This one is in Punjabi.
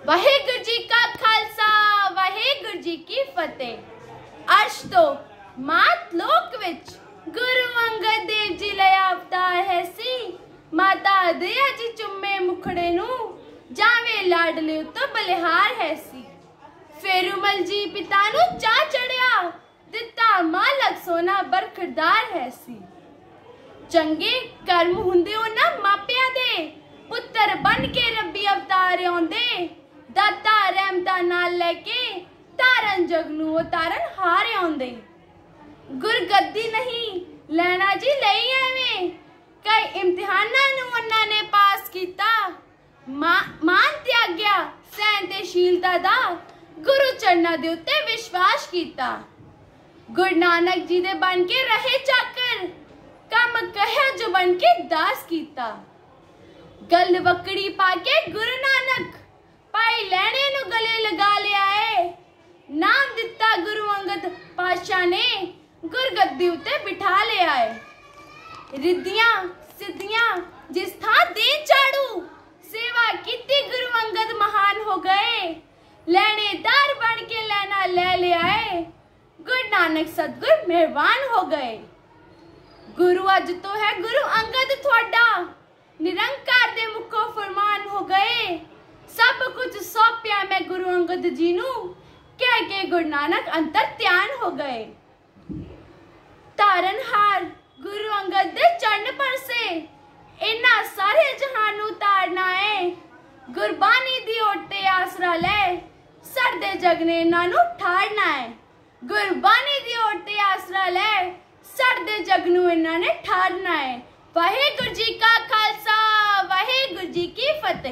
ਵਾਹਿਗੁਰੂ ਜੀ ਕਾ ਖਾਲਸਾ ਵਾਹਿਗੁਰੂ ਜੀ ਕੀ ਫਤਿਹ। ਅਰਸ਼ ਤੋਂ ਮਾਤ ਲੋਕ ਵਿੱਚ ਗੁਰੂ ਅੰਗਦ ਦੇਵ ਜੀ ਲਈ ਅਵਤਾਰ ਹੈ ਸੀ। ਮਾਤਾ ਦਇਆ ਜੀ ਚੁੰਮੇ ਮੁਖੜੇ ਨੂੰ ਜਾਵੇ ਲਾਡਲੇ ਉੱਤੋਂ ਬਲਿਹਾਰ ਹੈ ਸੀ। ਫੇਰੂਮਲ ਜੀ ਪਿਤਾ ਨੂੰ ਚਾਹ ਚੜਿਆ ਦਿੱਤਾ ਮਾਲਕ ਸੋਨਾ ਬਰਖਰਦਾਰ ਹੈ ਸੀ। ਚੰਗੇ ਕਰਮ ਹੁੰਦੇ ਉਹਨਾਂ ਮਾਪਿਆਂ ਦੇ ਪੁੱਤਰ ਬਣ ਕੇ ਰੱਬੀ ਅਵਤਾਰ ਆਉਂਦੇ। ਦਾਤਾ ਰਹਿਮਤਾਂ ਨਾਲ ਲੈ ਕੇ ਤਾਰਨ ਜਗ ਨੂੰ ਉਤਾਰਨ ਹਾਰ ਆਉਂਦੇ। ਗੁਰਗੱਦੀ ਨਹੀਂ ਲੈਣਾ ਜੀ ਲਈ ਐਵੇਂ ਕਈ ਇਮਤਿਹਾਨਾਂ ਨੂੰ ਉਹਨਾਂ ਨੇ ਪਾਸ ਕੀਤਾ। ਮਾਨ ਤਿਆਗਿਆ ਸਹਿਨਸ਼ੀਲਤਾ ਦਾ ਗੁਰੂ ਚਰਨਾਂ ਦੇ ਉੱਤੇ ਵਿਸ਼ਵਾਸ ਕੀਤਾ। ਗੁਰੂ ਨਾਨਕ ਜੀ ਦੇ ਬਣ ਕੇ ਰਹੇ ਚਾਕਰ ਕੰਮ ਕਹਿਆ ਜੋ ਬਣ ਕੇ ਦਾਸ ਕੀਤਾ। ਗਲ ਵਕੜੀ ਪਾ ਕੇ ਗੁਰੂ ਨਾਨਕ ਭਾਈ ਲੈਣੇ ਨੂੰ ਗਲੇ ਲਗਾ ਲਿਆ ਏ। ਨਾਮ ਦਿੱਤਾ ਗੁਰੂ ਅੰਗਦ ਪਾਤਸ਼ਾਹ ਨੇ ਗੁਰਗੱਦੀ ਉੱਤੇ ਬਿਠਾ ਲਿਆ ਏ। ਰਿੱਧੀਆਂ ਸਿੱਧੀਆਂ ਜਿਸ ਥਾਂ ਦੇ ਝਾੜੂ ਸੇਵਾ ਕੀਤੀ ਗੁਰੂ ਅੰਗਦ ਮਹਾਨ ਹੋ ਗਏ। ਲੈਣੇਦਾਰ ਬਣ ਕੇ ਲੈਣਾ ਲੈ ਲਿਆ ਏ। ਗੁਰੂ ਨਾਨਕ ਸਤਿਗੁਰ ਮਿਹਰਬਾਨ ਹੋ ਗਏ। ਗੁਰੂ ਅੱਜ ਤੋਂ ਹੈ ਗੁਰੂ ਅੰਗਦ ਤੁਹਾਡਾ ਨਿਰੰਕਾਰ ਦੇ ਮੁਖੋਂ ਫਰਮਾਨ ਹੋ ਗਏ। ਸਭ ਕੁਝ ਸੌਂਪਿਆ ਮੈਂ ਗੁਰੂ ਅੰਗਦ ਜੀ ਨੂੰ ਕਹਿ ਕੇ ਗੁਰੂ ਨਾਨਕ ਅੰਤਰ ਧਿਆਨ ਹੋ ਗਏ। ਤਾਰਨਹਾਰ ਗੁਰੂ ਅੰਗਦ ਦੇ ਚਰਨ ਪਰਸੇ ਇਹਨਾਂ ਸਾਰੇ ਜਹਾਨ ਨੂੰ ਤਾਰਨਾ ਏ। ਗੁਰਬਾਣੀ ਦੀ ਓਟ ਤੇ ਆਸਰਾ ਲੈ ਸਰਦੇ ਜਗ ਨੇ ਇਹਨਾਂ ਨੂੰ ਠਾਰਨਾ ਏ। ਗੁਰਬਾਣੀ ਦੀ ਓਟ ਤੇ ਆਸਰਾ ਲੈ ਸਰਦੇ ਜਗ ਨੂੰ ਇਹਨਾਂ ਨੇ ਠਾਰਨਾ ਏ। ਵਾਹਿਗੁਰੂ ਜੀ ਕਾ ਖਾਲਸਾ ਵਾਹਿਗੁਰੂ ਜੀ ਕੀ ਫਤਿਹ।